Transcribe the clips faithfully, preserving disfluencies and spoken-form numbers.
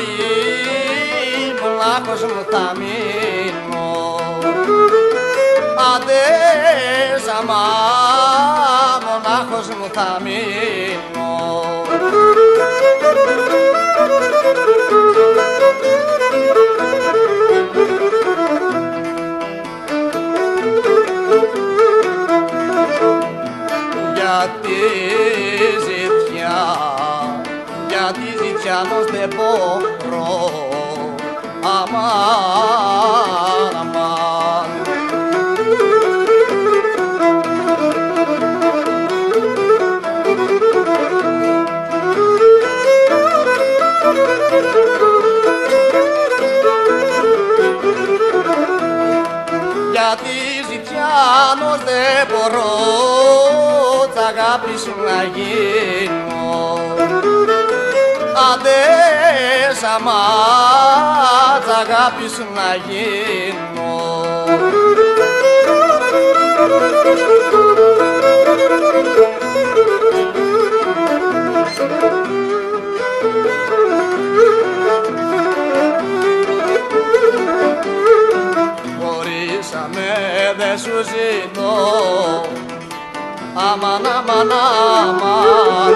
μονάχος μου θα μείνω. Άντε Σαμά, μονάχος μου θα μείνω. Γιατί ζητιά, γιατί ζητιάνος δεν μπορώ, αμάν, αμάν. Γιατί ζητιάνος δεν μπορώ τ' αγάπη σου να γίνω. Άντε Σαμά, τ' αγάπη σου να γίνω. Χωρίσαμε δε σου ζητώ, αμάν, αμάν, αμάν.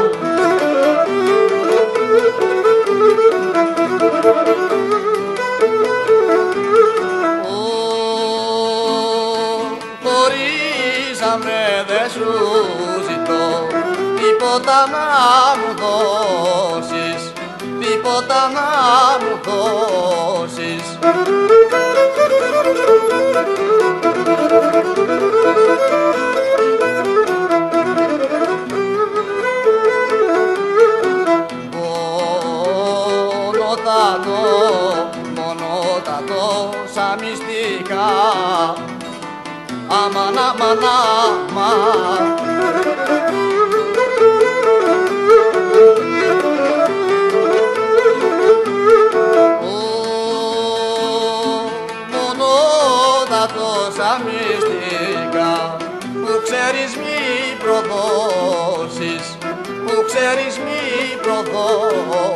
Χωρίσαμε δε σου ζητώ, τίποτα να μου δώσεις, τίποτα να μου δώσεις. Μόνο τα δω, μόνο τα δω σαν μυστικά, αμάν, αμάν, αμάν. Μόνο τα δω σαν μυστικά, που ξέρεις μη προδώσεις, που ξέρεις μη προδώσεις.